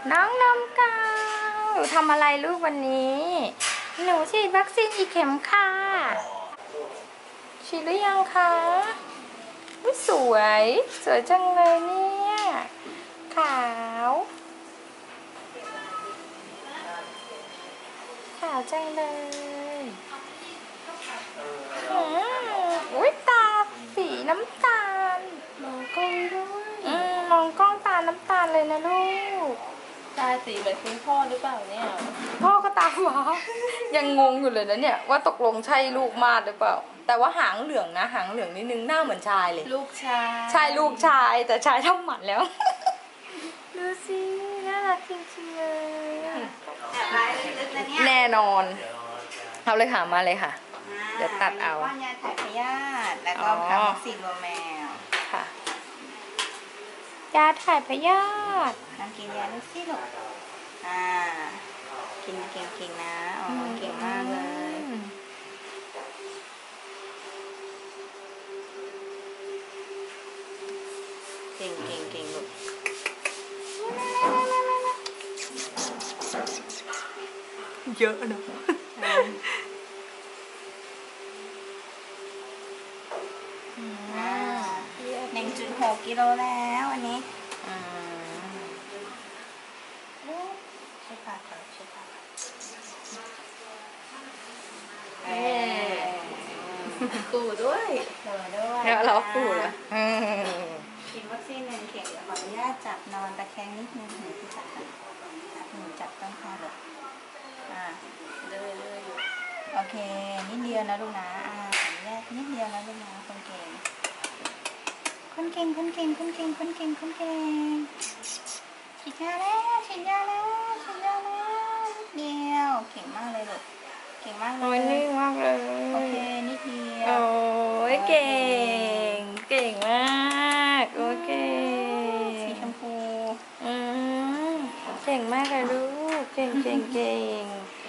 น้องนมกาวหนูทำอะไรลูกวันนี้ หนูฉีดวัคซีนอีกเข็มค่ะฉีดหรือยังคะสวยสวยจังเลยเนี่ยขาวขาวจังเลยอุ้ยตาสีน้ำตาลมองกล้องด้วยมองกล้องตาน้ำตาลเลยนะลูกตาสีเหมือนคุณพ่อหรือเปล่าเนี่ยพ่อก็ตาฟ้ายังงงอยู่เลยนะเนี่ยว่าตกลงใช่ลูกมาดหรือเปล่าแต่ว่าหางเหลืองนะหางเหลืองนิดนึงหน้าเหมือนชายเลยลูกชายใช่ลูกชายแต่ชายเท่าหมันแล้วดูสิน่ารักจริงๆเลยแน่นอนเอาเลยค่ะมาเลยค่ะเดี๋ยวตัดเอาป้อนยาถ่ายพยาธิแล้วก็ทำวัคซีนวัวแมวค่ะยาถ่ายพยาธิน้ำกินยาลูกสิลูกกินเก่งๆนะเก่งมากเลยเก่งลูกเยอะนะ 1.6 กิโลแล้วอันนี้ใช่ปากก่อนใช่ปากกูด้วยเดี๋ยวเราปู่เหรอฉีดวัคซีน1 เข็มเดี๋ยวขออนุญาตจับนอนตะแคงนิดนึงหนูที่จับหนูจับต้นคอเลยเลยโอเคนิดเดียวนะลูกนะขออนุญาตนิดเดียวนะลูกนะคนเก่งฉีดยาแล้วนิดเดียวเก่งมากเลยลูกเก่งมากเลยโอ้ยนิ่งมากเลยโอเคนิดเดียวโอ้ยเก่งมากโอเคสีชมพูเก่งมากเลยลูกเก่ง